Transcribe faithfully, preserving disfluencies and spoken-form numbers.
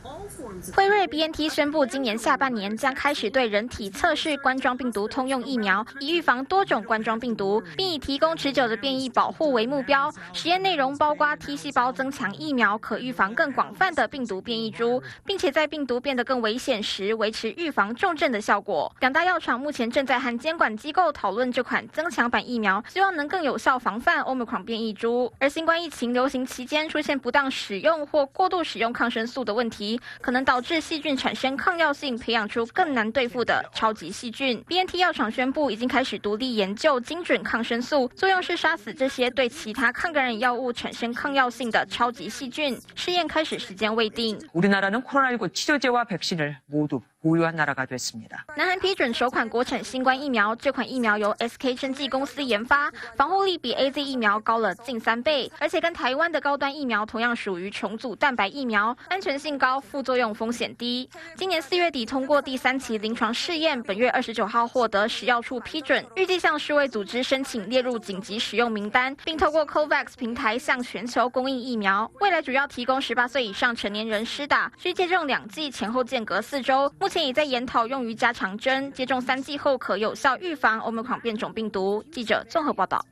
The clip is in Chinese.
辉瑞 B N T 宣布，今年下半年将开始对人体测试冠状病毒通用疫苗，以预防多种冠状病毒，并以提供持久的变异保护为目标。实验内容包括 T 细胞增强疫苗可预防更广泛的病毒变异株，并且在病毒变得更危险时维持预防重症的效果。两大药厂目前正在和监管机构讨论这款增强版疫苗，希望能更有效防范 Omicron 变异株。而新冠疫情流行期间出现不当使用或过度使用抗生素的问题，可能导致细菌产生抗药性，培养出更难对付的超级细菌。B N T 药厂宣布已经开始独立研究精准抗生素，作用是杀死这些对其他抗感染药物产生抗药性的超级细菌。试验开始时间未定。 우리나라는 코로나십구 치료제와 백신을 모두 보유한 나라가 됐습니다. 南韩批准首款国产新冠疫苗，这款疫苗由 S K 生技公司研发，防护力比 A Z 疫苗高了近三倍，而且跟台湾的高端疫苗同样属于重组蛋白疫苗，安全性高，副作用风险低。今年四月底通过第三期临床试验，本月二十九号获得食药处批准，预计向世卫组织申请列入紧急使用名单，并透过 COVAX 平台向全球供应疫苗。未来主要提供十八岁以上成年人施打，需接种两剂，前后间隔四周。目前已在研讨用于加强针，接种三剂后可有效预防 Omicron 变种病毒。记者综合报道。